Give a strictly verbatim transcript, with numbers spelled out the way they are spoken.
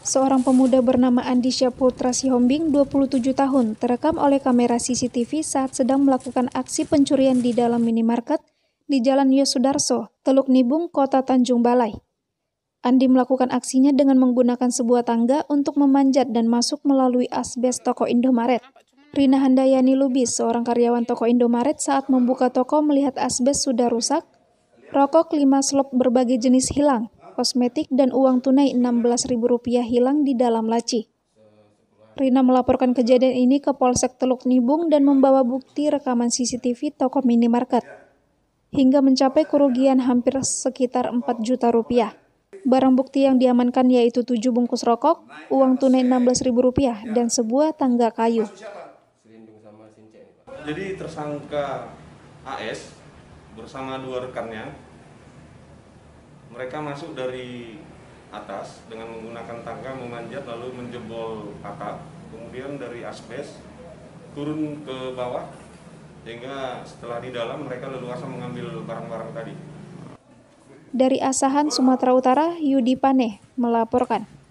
Seorang pemuda bernama Andi Syaputra Sihombing, dua puluh tujuh tahun, terekam oleh kamera C C T V saat sedang melakukan aksi pencurian di dalam minimarket di Jalan Yosudarso, Teluk Nibung, Kota Tanjung Balai. Andi melakukan aksinya dengan menggunakan sebuah tangga untuk memanjat dan masuk melalui asbes toko Indomaret. Rina Handayani Lubis, seorang karyawan toko Indomaret, saat membuka toko melihat asbes sudah rusak, rokok lima slop berbagai jenis hilang, kosmetik dan uang tunai enam belas ribu rupiah hilang di dalam laci. Rina melaporkan kejadian ini ke Polsek Teluk Nibung dan membawa bukti rekaman C C T V toko minimarket, hingga mencapai kerugian hampir sekitar empat juta rupiah. Barang bukti yang diamankan yaitu tujuh bungkus rokok, uang tunai enam belas ribu rupiah, dan sebuah tangga kayu. Jadi tersangka A S bersama dua rekannya, mereka masuk dari atas dengan menggunakan tangga memanjat lalu menjebol atap, kemudian dari asbes turun ke bawah, sehingga setelah di dalam mereka leluasa mengambil barang-barang tadi. Dari Asahan, Sumatera Utara, Yudi Paneh melaporkan.